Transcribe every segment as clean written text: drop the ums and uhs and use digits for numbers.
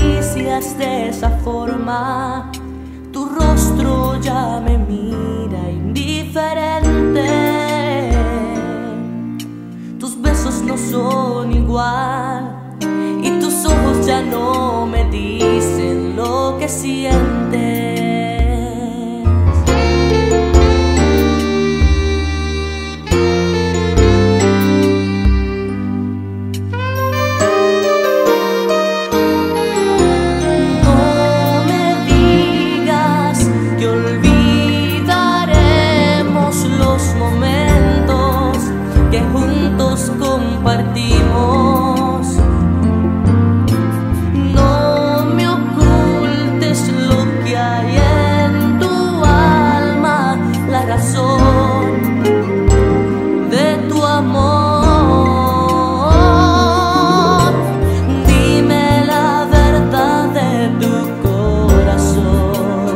acaricias de esa forma, tu rostro ya me mira indiferente. Tus besos no son igual y tus ojos ya no me dicen lo que sientes. Compartimos, no me ocultes lo que hay en tu alma, la razón de tu amor. Dime la verdad de tu corazón,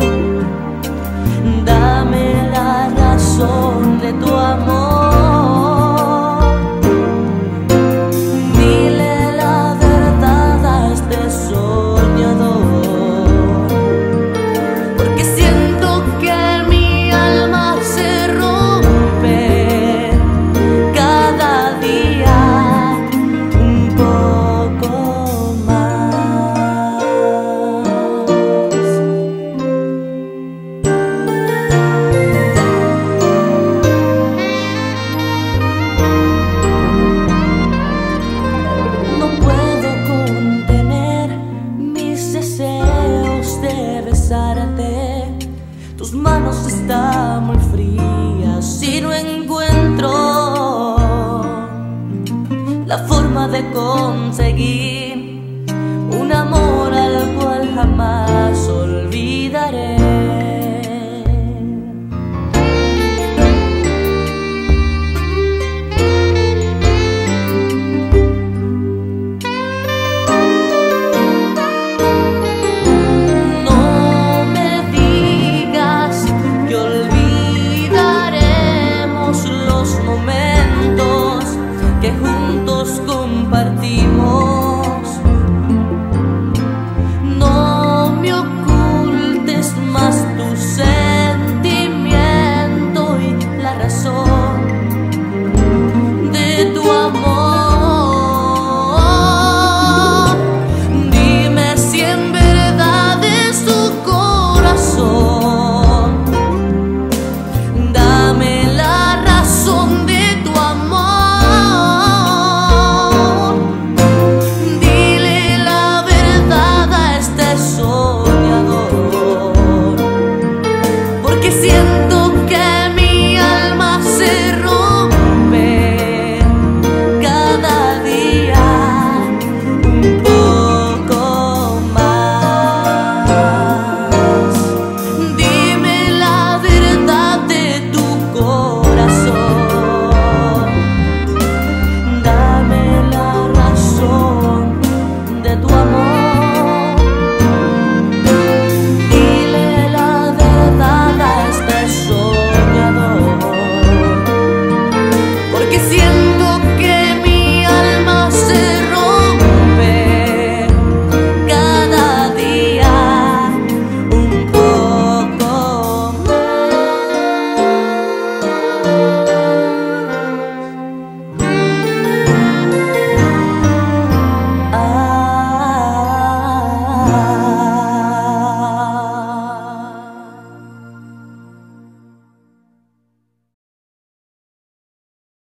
dame la razón de tu amor. Tus manos están muy frías y no encuentro la forma de conseguir